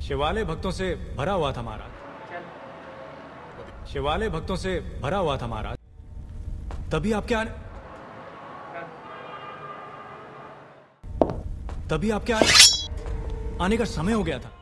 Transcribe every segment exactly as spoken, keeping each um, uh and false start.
शिवालय भक्तों से भरा हुआ था महाराज। शिवालय भक्तों से भरा हुआ था महाराज। तभी आपके आने तभी आपके आने आने का समय हो गया था।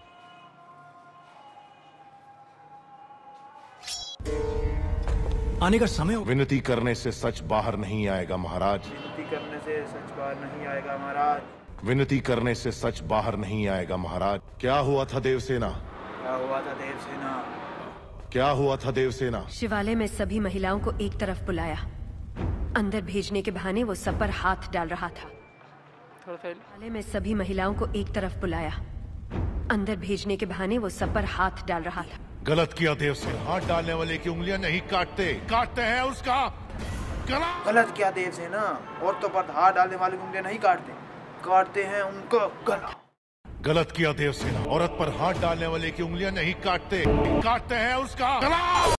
आने का समय हो विनती करने से सच बाहर नहीं आएगा महाराज। विनती करने से सच बाहर नहीं आएगा महाराज। विनती करने से सच बाहर नहीं आएगा महाराज। क्या हुआ था देवसेना? क्या हुआ था देवसेना? क्या हुआ था देवसेना? शिवालय में सभी महिलाओं को एक तरफ बुलाया। अंदर भेजने के बहाने वो सब पर हाथ डाल रहा था। शिवालय में सभी महिलाओं को एक तरफ बुलाया। अंदर भेजने के बहाने वो सब पर हाथ डाल रहा था। गलत किया देवसेना। हाथ डालने वाले की उंगलियां नहीं काटते, काटते हैं उसका गला। गलत किया देवसेना। औरतों पर हाथ डालने वाले की उंगलियां नहीं काटते, काटते हैं उनका गला। गलत किया देवसेना। औरत पर हाथ डालने वाले की उंगलियां नहीं काटते, काटते हैं उसका गला।